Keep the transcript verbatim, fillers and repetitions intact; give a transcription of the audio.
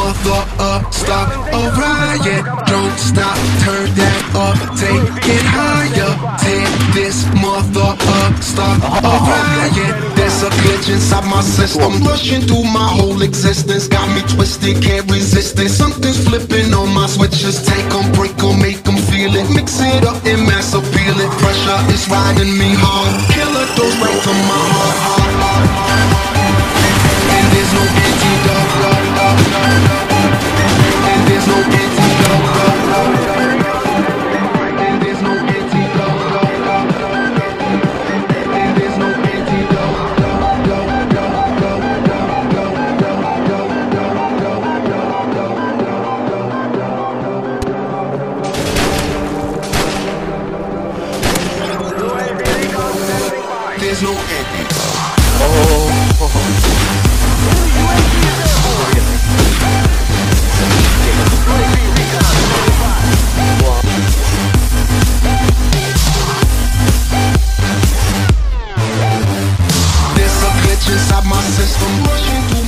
mother up, start a riot. Don't stop, turn that up, take it higher. Tear this mother up, start a riot. There's a glitch inside my system, rushing through my whole existence. Got me twisted, can't resist it. Something's flipping on my switches. Take them, break them, make them feel it. Mix it up and mass appeal it. Pressure is riding me hard. Killer goes right to my heart, heart, heart, heart. And there's no antidote, and there's no antidote, and there's no antidote, and there's no There's no antidote. Oh, oh, oh. There's a glitch inside my system, rushing through